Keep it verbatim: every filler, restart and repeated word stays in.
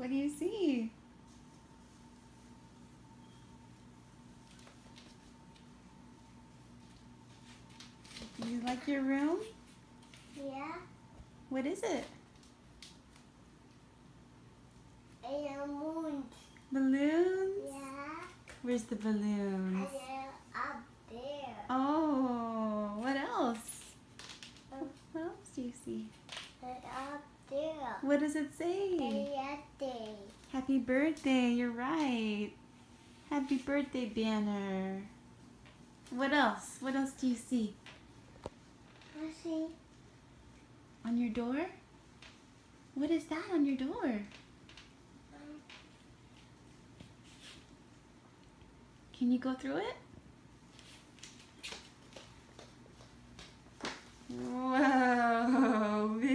What do you see? Do you like your room? Yeah. What is it? And a moon. Balloons? Yeah. Where's the balloons? And they're up there. Oh, what else? Um, What else do you see? They're up there. What does it say? Birthday. Happy birthday, you're right. Happy birthday banner. What else? What else do you see? I see. On your door? What is that on your door? Um, Can you go through it? Whoa,